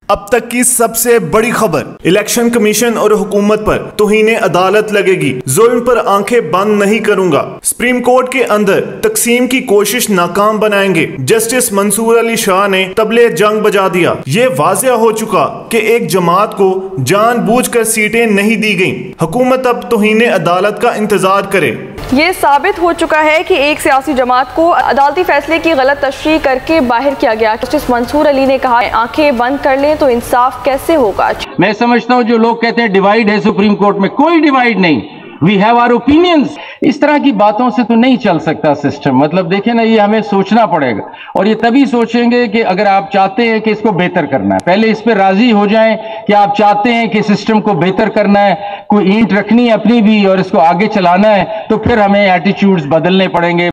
अब तक की सबसे बड़ी खबर, इलेक्शन कमीशन और हुकूमत पर तौहीन अदालत लगेगी, जुल्म पर आंखें बंद नहीं करूंगा। सुप्रीम कोर्ट के अंदर तकसीम की कोशिश नाकाम बनाएंगे। जस्टिस मंसूर अली शाह ने तबले जंग बजा दिया। ये वाज़ेह हो चुका कि एक जमात को जानबूझकर सीटें नहीं दी गईं। हुकूमत अब तौहीन अदालत का इंतजार करे। ये साबित हो चुका है कि एक सियासी जमात को अदालती फैसले की गलत तशरीह करके बाहर किया गया। जस्टिस मंसूर अली ने कहा, आंखें बंद कर लें तो इंसाफ कैसे होगा। मैं समझता हूं जो लोग कहते हैं डिवाइड है सुप्रीम कोर्ट में, कोई डिवाइड नहीं। We have our opinions. इस तरह की बातों से तो नहीं चल सकता सिस्टम। मतलब देखें ना, ये हमें सोचना पड़ेगा और ये तभी सोचेंगे कि अगर आप चाहते हैं कि इसको बेहतर करना है, पहले इस पर राजी हो जाएं कि आप चाहते हैं कि सिस्टम को बेहतर करना है, कोई ईंट रखनी है अपनी भी और इसको आगे चलाना है, तो फिर हमें एटीट्यूड्स बदलने पड़ेंगे।